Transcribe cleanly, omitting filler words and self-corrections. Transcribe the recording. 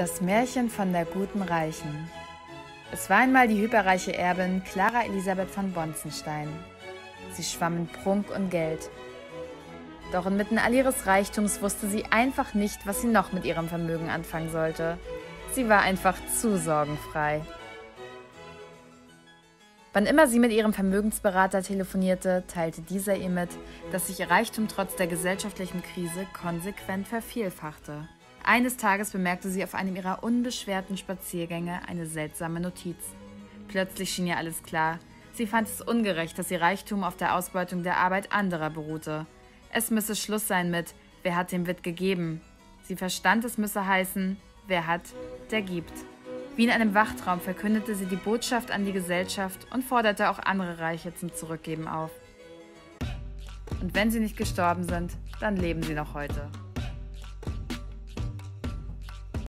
Das Märchen von der guten Reichen. Es war einmal die hyperreiche Erbin Clara Elisabeth von Bonzenstein. Sie schwamm in Prunk und Geld. Doch inmitten all ihres Reichtums wusste sie einfach nicht, was sie noch mit ihrem Vermögen anfangen sollte. Sie war einfach zu sorgenfrei. Wann immer sie mit ihrem Vermögensberater telefonierte, teilte dieser ihr mit, dass sich ihr Reichtum trotz der gesellschaftlichen Krise konsequent vervielfachte. Eines Tages bemerkte sie auf einem ihrer unbeschwerten Spaziergänge eine seltsame Notiz. Plötzlich schien ihr alles klar. Sie fand es ungerecht, dass ihr Reichtum auf der Ausbeutung der Arbeit anderer beruhte. Es müsse Schluss sein mit „Wer hat dem Witt gegeben?". Sie verstand, es müsse heißen „Wer hat, der gibt". Wie in einem Wachtraum verkündete sie die Botschaft an die Gesellschaft und forderte auch andere Reiche zum Zurückgeben auf. Und wenn sie nicht gestorben sind, dann leben sie noch heute.